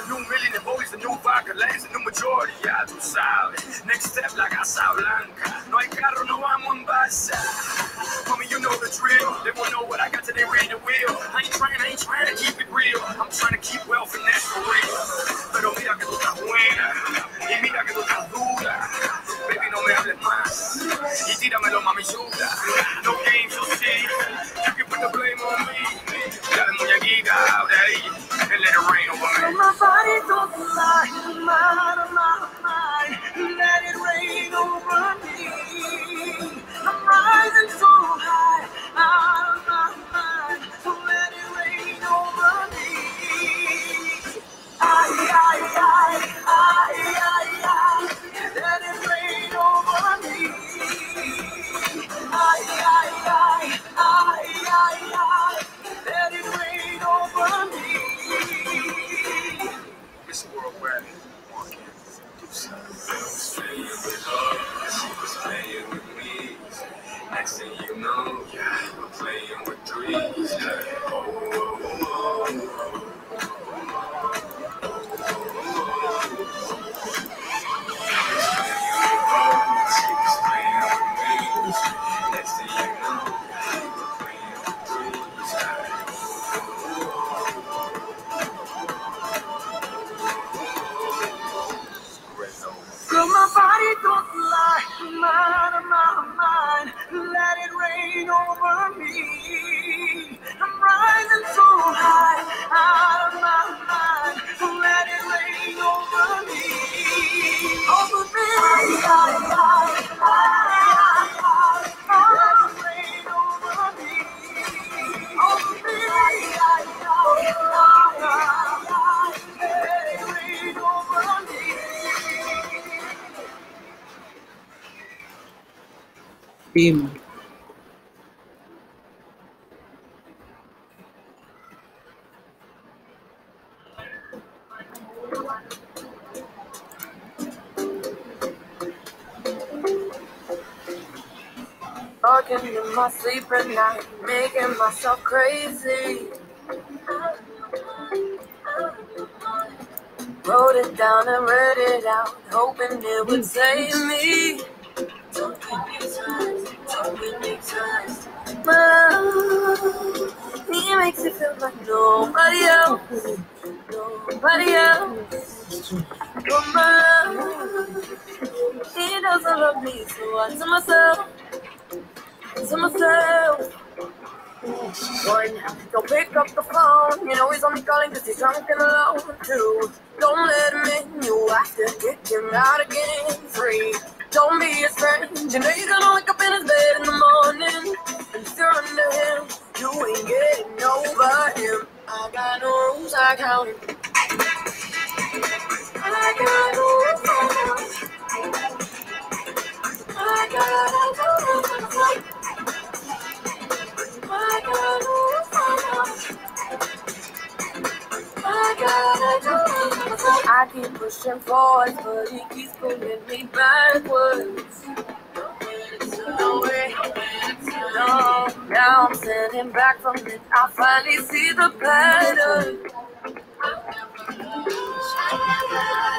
New million de boys, the new vodka lanes, the new majority, ya tú sabes. Next step, la Casa Blanca. No hay carro, no vamos en balsa. Homie, you know the drill. They won't know what I got till they ring the wheel. I ain't trying to keep it real. I'm trying to keep wealth and that's for real. Pero mira que tú estás buena. Y mira que tú estás dura. Baby, no me hables más. Y tíramelo, mami, chuta. No games, you'll see. You can put the blame on me. Dale muñequita out de ahí. And let it rain over me. My body don't lie. I'm out of my mind. Let it rain over me. I'm rising so high. Out of my mind. So let it rain over me. Let it rain over me. Let it rain over me. It's a world where one can do something. I was playing with her, she was playing with me. Next thing you know, yeah, I'm playing with threes. Yeah. Girl, my body don't lie. I'm out of my mind. Let it rain over me. I'm rising so high. Out of my mind. Let it rain over me. Over me. Let it rain over me. Over me. Let it rain over me. Beam. Talking in my sleep at night, making myself crazy. Wrote it down and read it out, hoping it would save me. So many times, my love, he makes it feel like nobody else, nobody else. But my love, he doesn't love me, so I tell myself, one, don't pick up the phone. You know he's only calling cause he's drunk and alone. Two, don't let him in. You have to kick him out again. Three, don't be his friend. You know you're gonna wake up in his bed in the morning. And if you're under him, you ain't getting over him. I got no rules, I count him. I got no rules, I got no rules. I keep pushing forward, but he keeps pulling me backwards. No way, no. Now I'm standing back from it. I finally see the pattern.